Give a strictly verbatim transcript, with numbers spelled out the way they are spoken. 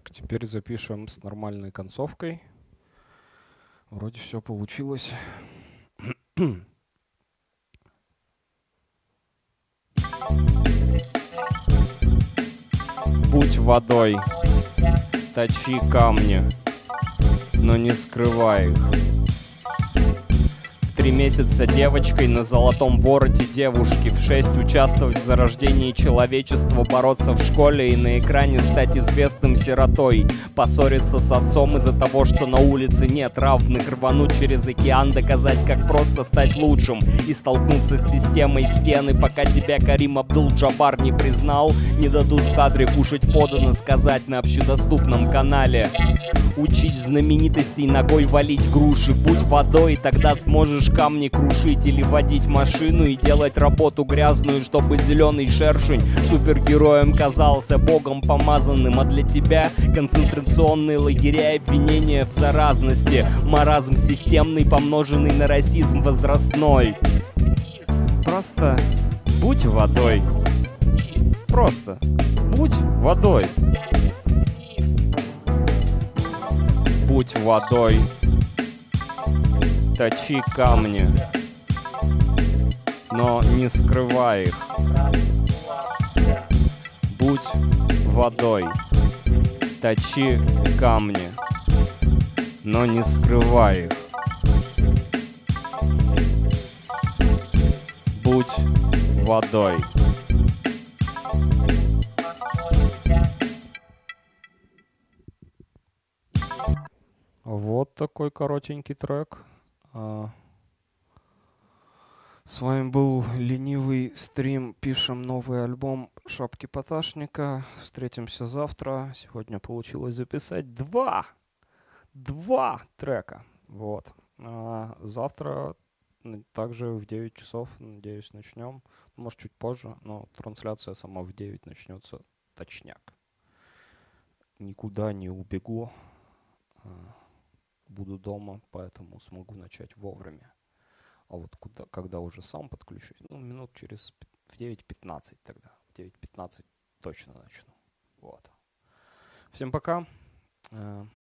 Так, теперь запишем с нормальной концовкой. Вроде все получилось. Будь водой, точи камни, но не скрывай их. В три месяца девочкой на золотом вороте девушки, в шесть участвовать в зарождении человечества, бороться в школе и на экране стать известным сиротой, поссориться с отцом из-за того, что на улице нет равных, рвануть через океан, доказать, как просто стать лучшим и столкнуться с системой стены, пока тебя Карим Абдул-Джабар не признал, не дадут в кадре кушать подано, сказать на общедоступном канале. Учить знаменитостей ногой валить груши, будь водой, тогда сможешь камни крушить или водить машину и делать работу грязную, чтобы зеленый шершень супергероем казался, богом помазанным, а для тебя концентрационные лагеря и обвинения в заразности, маразм системный, помноженный на расизм возрастной. Просто будь водой. Просто будь водой. Будь водой, точи камни, но не скрывай их. Будь водой, точи камни, но не скрывай их. Будь водой. Вот такой коротенький трек. С вами был ленивый стрим. Пишем новый альбом Шапки Поташника. Встретимся завтра. Сегодня получилось записать два. Два трека. Вот. А завтра также в девять часов, надеюсь, начнем. Может, чуть позже, но трансляция сама в девять начнется точняк. Никуда не убегу. Буду дома, поэтому смогу начать вовремя. А вот куда, когда уже сам подключусь, ну, минут через в девять пятнадцать тогда. В девять пятнадцать точно начну. Вот. Всем пока.